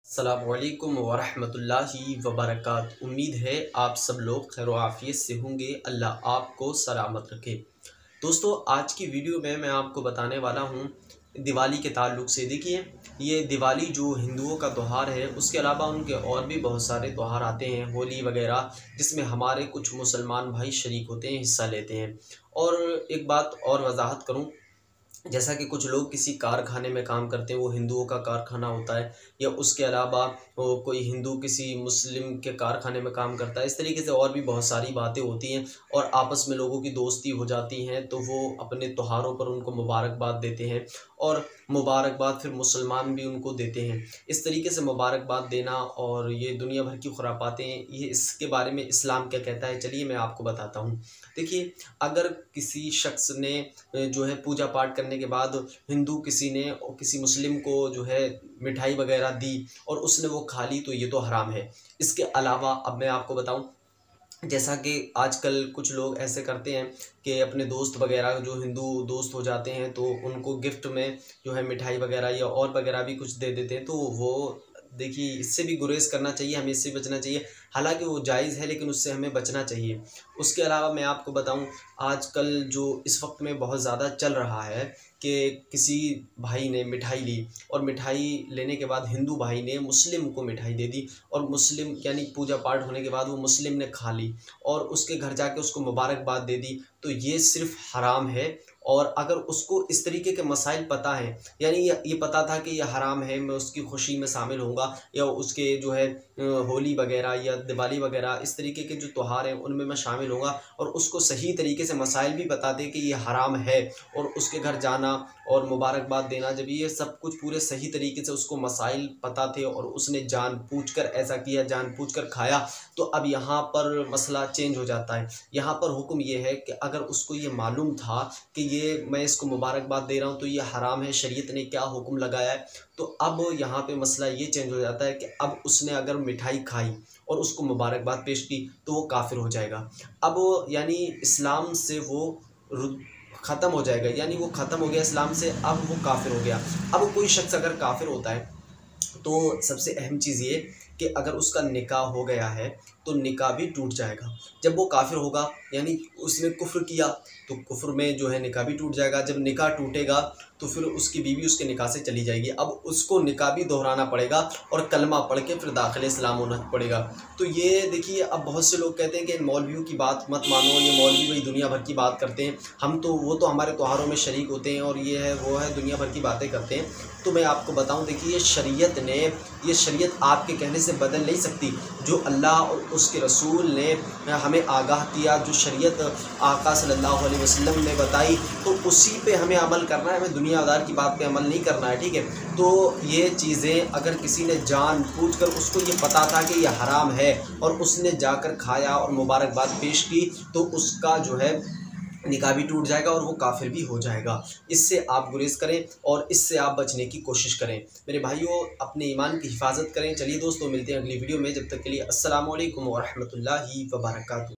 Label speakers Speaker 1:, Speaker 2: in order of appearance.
Speaker 1: अस्सलामुअलैकुम वरहमतुल्लाहि वबरकातुहू। उम्मीद है आप सब लोग खैर आफियत से होंगे। अल्लाह आपको सलामत रखे। दोस्तों, आज की वीडियो में मैं आपको बताने वाला हूँ दिवाली के ताल्लुक़ से। देखिए, ये दिवाली जो हिंदुओं का त्यौहार है, उसके अलावा उनके और भी बहुत सारे त्यौहार आते हैं, होली वगैरह, जिसमें हमारे कुछ मुसलमान भाई शरीक होते हैं, हिस्सा लेते हैं। और एक बात और वजाहत करूँ, जैसा कि कुछ लोग किसी कारखाने में काम करते हैं, वो हिंदुओं का कारखाना होता है, या उसके अलावा वो कोई हिंदू किसी मुस्लिम के कारखाने में काम करता है। इस तरीके से और भी बहुत सारी बातें होती हैं और आपस में लोगों की दोस्ती हो जाती हैं, तो वो अपने त्योहारों पर उनको मुबारकबाद देते हैं और मुबारकबाद फिर मुसलमान भी उनको देते हैं। इस तरीके से मुबारकबाद देना और ये दुनिया भर की खुरापातें, ये इसके बारे में इस्लाम क्या कहता है, चलिए मैं आपको बताता हूँ। देखिए, अगर किसी शख्स ने जो है पूजा पाठ करने के बाद हिंदू किसी ने किसी मुस्लिम को जो है मिठाई वगैरह दी और उसने वो खा ली, तो ये तो हराम है। इसके अलावा अब मैं आपको बताऊं, जैसा कि आजकल कुछ लोग ऐसे करते हैं कि अपने दोस्त वगैरह जो हिंदू दोस्त हो जाते हैं, तो उनको गिफ्ट में जो है मिठाई वगैरह या और वगैरह भी कुछ दे देते हैं। तो वो देखिए, इससे भी गुरेज करना चाहिए, हमें इससे बचना चाहिए। हालांकि वो जायज़ है, लेकिन उससे हमें बचना चाहिए। उसके अलावा मैं आपको बताऊं, आजकल जो इस वक्त में बहुत ज़्यादा चल रहा है कि किसी भाई ने मिठाई ली और मिठाई लेने के बाद हिंदू भाई ने मुस्लिम को मिठाई दे दी, और मुस्लिम यानी पूजा पाठ होने के बाद वो मुस्लिम ने खा ली और उसके घर जाके उसको मुबारकबाद दे दी, तो ये सिर्फ हराम है। और अगर उसको इस तरीके के मसाइल पता है, यानी ये पता था कि ये हराम है, मैं उसकी खुशी में शामिल होऊंगा, या उसके जो है होली वगैरह या दिवाली वगैरह इस तरीके के जो त्यौहार हैं उनमें मैं शामिल होऊंगा, और उसको सही तरीके से मसाइल भी बता दे कि ये हराम है, और उसके घर जाना और मुबारकबाद देना, जब ये सब कुछ पूरे सही तरीके से उसको मसाइल पता थे और उसने जानबूझकर ऐसा किया, जानबूझकर खाया, तो अब यहाँ पर मसला चेंज हो जाता है। यहाँ पर हुक्म ये है कि अगर उसको ये मालूम था कि ये मैं इसको मुबारकबाद दे रहा हूँ तो ये हराम है, शरीयत ने क्या हुक्म लगाया है, तो अब यहाँ पे मसला ये चेंज हो जाता है कि अब उसने अगर मिठाई खाई और उसको मुबारकबाद पेश की, तो वो काफिर हो जाएगा। अब यानी इस्लाम से वो ख़त्म हो जाएगा, यानी वो ख़त्म हो गया इस्लाम से, अब वो काफिर हो गया। अब कोई शख्स अगर काफिर होता है, तो सबसे अहम चीज़ ये कि अगर उसका निकाह हो गया है तो निकाह भी टूट जाएगा। जब वो काफिर होगा, यानी उसने कुफ्र किया, तो कुफ्र में जो है निकाह भी टूट जाएगा। जब निकाह टूटेगा तो फिर उसकी बीवी उसके निकाह से चली जाएगी। अब उसको निकाह भी दोहराना पड़ेगा और कलमा पढ़ के फिर दाखिले इस्लाम होना पड़ेगा। तो ये देखिए, अब बहुत से लोग कहते हैं कि मौलवियों की बात मत मानो, ये मौलवी वही दुनिया भर की बात करते हैं, हम तो वो तो हमारे त्योहारों में शरीक होते हैं और ये है वो है, दुनिया भर की बातें करते हैं। तो मैं आपको बताऊं, देखिए, ये शरीयत आपके कहने से बदल नहीं सकती। जो अल्लाह और उसके रसूल ने हमें आगाह किया, जो शरीयत आका सल्लल्लाहु अलैहि वसल्लम ने बताई, तो उसी पे हमें अमल करना है, हमें दुनियादार की बात पे अमल नहीं करना है, ठीक है। तो ये चीज़ें अगर किसी ने जानबूझकर, उसको ये पता था कि ये हराम है और उसने जाकर खाया और मुबारकबाद पेश की, तो उसका जो है निकाह भी टूट जाएगा और वो काफिर भी हो जाएगा। इससे आप गुरेज करें और इससे आप बचने की कोशिश करें। मेरे भाइयों, अपने ईमान की हिफाजत करें। चलिए दोस्तों, मिलते हैं अगली वीडियो में। जब तक के लिए अस्सलामु अलैकुम वरहमतुल्लाहि वबरकातुहू।